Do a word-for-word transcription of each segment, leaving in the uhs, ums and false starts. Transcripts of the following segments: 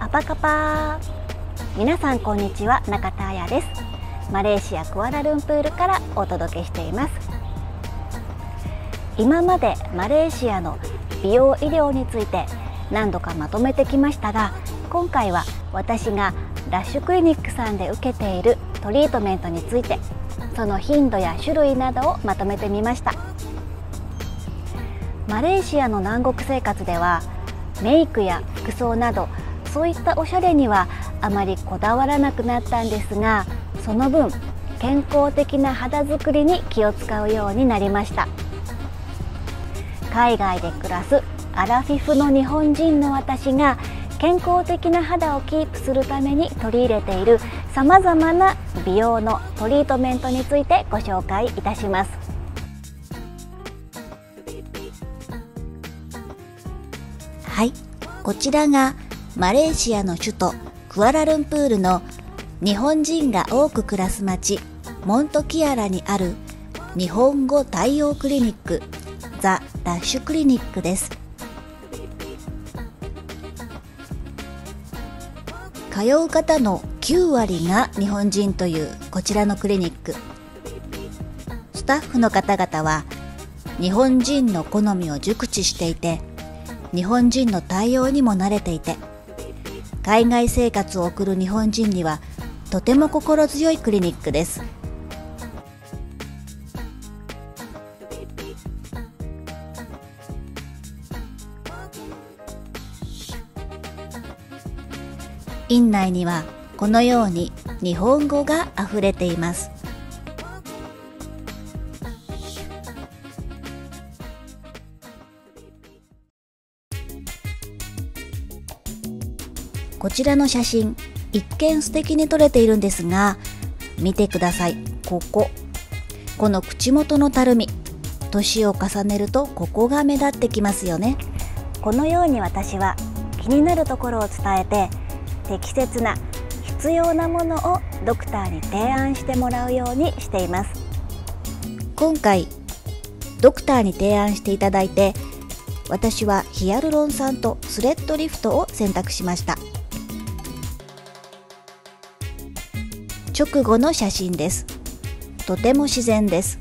パカパー。皆さんこんにちは、中田彩です。マレーシアクアラルンプールからお届けしています。今までマレーシアの美容医療について何度かまとめてきましたが、今回は私がラッシュクリニックさんで受けているトリートメントについて、その頻度や種類などをまとめてみました。マレーシアの南国生活ではメイクや服装などそういったおしゃれにはあまりこだわらなくなったんですが、その分健康的な肌作りに気を使うようになりました。海外で暮らすアラフィフの日本人の私が健康的な肌をキープするために取り入れているさまざまな美容のトリートメントについてご紹介いたします。 はい、こちらがマレーシアの首都クアラルンプールの日本人が多く暮らす町モントキアラにある日本語対応クリニックザ・ラッシュクリニックです。通う方のきゅうわりが日本人というこちらのクリニック。スタッフの方々は日本人の好みを熟知していて、日本人の対応にも慣れていて、海外生活を送る日本人にはとても心強いクリニックです。院内にはこのように日本語があふれています。こちらの写真、一見素敵に撮れているんですが、見てください。こここの口元のたるみ、年を重ねるとここが目立ってきますよね。 このように私は気になるところを伝えて、適切な必要なものをドクターに提案してもらうようにしています。 今回ドクターに提案していただいて、私はヒアルロン酸とスレッドリフトを選択しました。直後の写真です。とても自然です。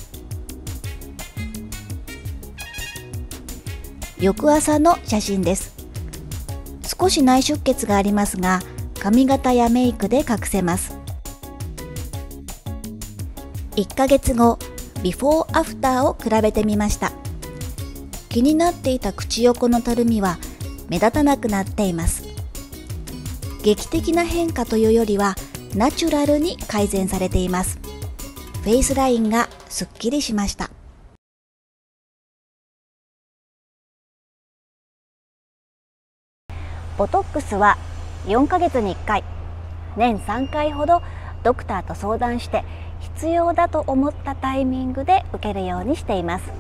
翌朝の写真です。少し内出血がありますが、髪型やメイクで隠せます。いっかげつご、ビフォーアフターを比べてみました。気になっていた口横のたるみは目立たなくなっています。劇的な変化というよりはナチュラルに改善されています。フェイスラインがすっきりしました。 ボトックスはよんかげつにいっかい、年さんかいほどドクターと相談して必要だと思ったタイミングで受けるようにしています。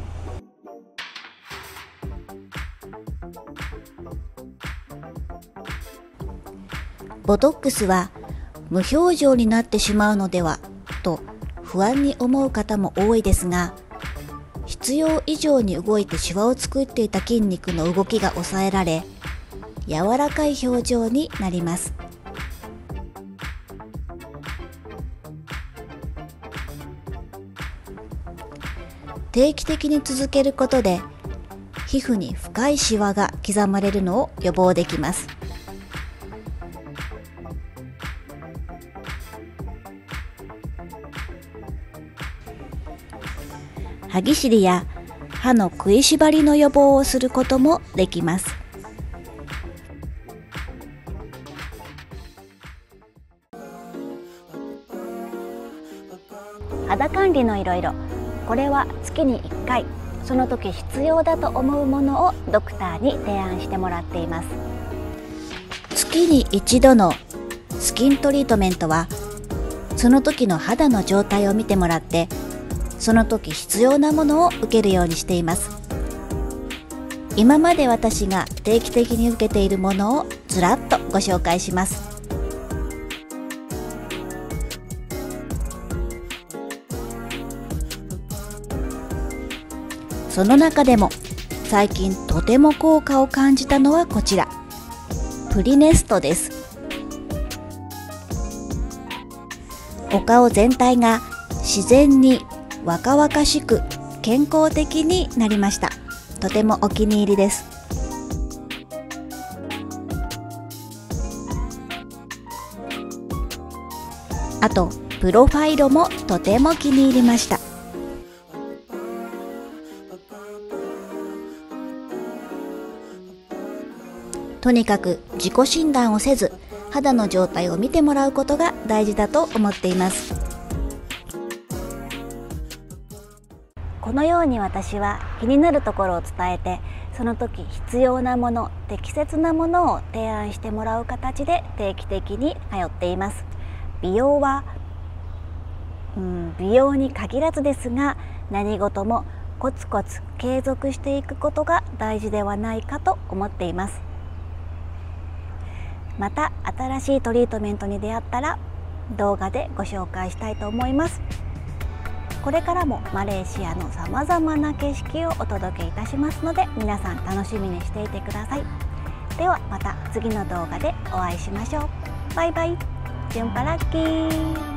ボトックスは無表情になってしまうのではと不安に思う方も多いですが、必要以上に動いてシワを作っていた筋肉の動きが抑えられ、柔らかい表情になります。定期的に続けることで皮膚に深いシワが刻まれるのを予防できます。歯ぎしりや歯の食いしばりの予防をすることもできます。 肌管理のいろいろ、これは月にいっかい、その時必要だと思うものをドクターに提案してもらっています。 月に一度のスキントリートメントは、その時の肌の状態を見てもらって、その時必要なものを受けるようにしています。今まで私が定期的に受けているものをずらっとご紹介します。その中でも最近とても効果を感じたのはこちら。 プリネストです。お顔全体が自然に若々しく健康的になりました。とてもお気に入りです。あとプロファイルもとても気に入りました。とにかく自己診断をせず、肌の状態を見てもらうことが大事だと思っています。 このように私は気になるところを伝えて、その時必要なもの、適切なものを提案してもらう形で定期的に通っています。美容は、うん、美容に限らずですが、何事もコツコツ継続していくことが大事ではないかと思っています。また新しいトリートメントに出会ったら動画でご紹介したいと思います。これからもマレーシアのさまざまな景色をお届けいたしますので、皆さん楽しみにしていてください。ではまた次の動画でお会いしましょう。バイバイ。ジュンパラッキー。